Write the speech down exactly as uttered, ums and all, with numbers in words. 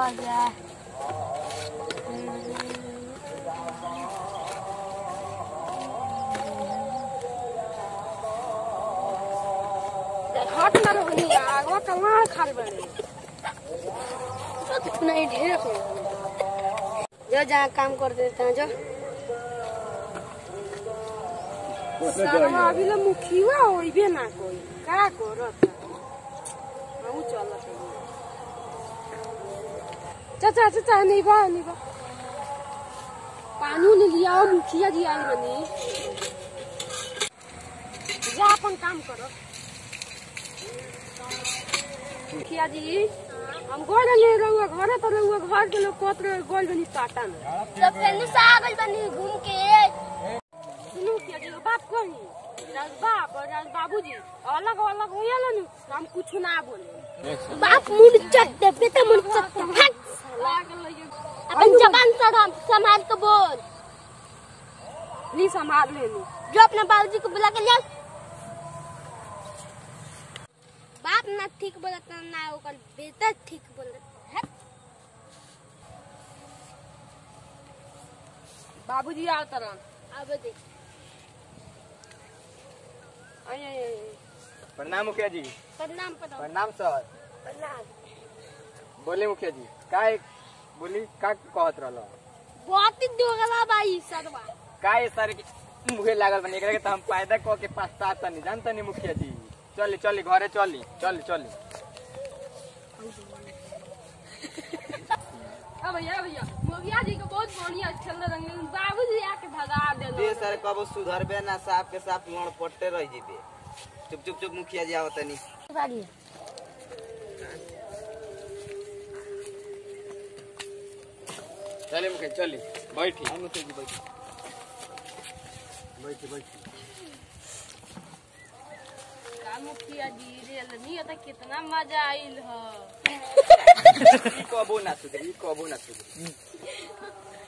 जा हट ना रही आगवा कहाँ खाल बने तो नहीं ढेर जो जहाँ काम कर देते हैं जो सारा अभी ला मुखिया होई भी ना कोई का करत हम चलत चाचा चाचा नहीं बा नहीं बा पानी नहीं लिया मुखिया जी आई बनी जा अपन काम करो मुखिया जी हम गोल नहीं रहूंगा घर तो रहूंगा घर के लोग कोत्र गोल बनी पाटा में तो फिर सागल बनी घूम के सुनो क्या जी बाप कही राज बाप और राज बाबूजी अलग अलग हो या नु हम कुछ ना बोले बाप मुड़ चट बेटा मुड़ चट हट अपन जबान संभाल के बोल नहीं संभाल लेनी जो अपने बाबूजी को बुला के ले बाप ना ठीक बोलत ना ओकर बेटा ठीक बोलत है बाबूजी आओ तरन अब देख आय आय प्रणाम मुखिया जी। प्रणाम प्रणाम सर। प्रणाम बोले मुखिया जी काय बोली का कहत रहलो बहुत ही दोगला भाई सरवा काय सर के मुहे लागल बने एकरा के त हम पैदा क के पछतात नहीं जानत नहीं मुखिया जी। चली चली घरे चली चली चली अब भैया भैया मुखिया जी को बहुत बढ़िया खेल रंग बाबूजी आके भगा दे दे सर कब सुधरबे ना साफ के साफ लड़ पट्टे रह जीबे चुप चुप चुप मुखिया जी आवत नहीं बाड़ी चले मुखिया चली बैठी हम मुखिया जी बैठी बैठी बैठी का मुखिया जी रे नहीं होता कितना मजा आइल ह ई कबो ना सुधरी ई कबो ना सुधरी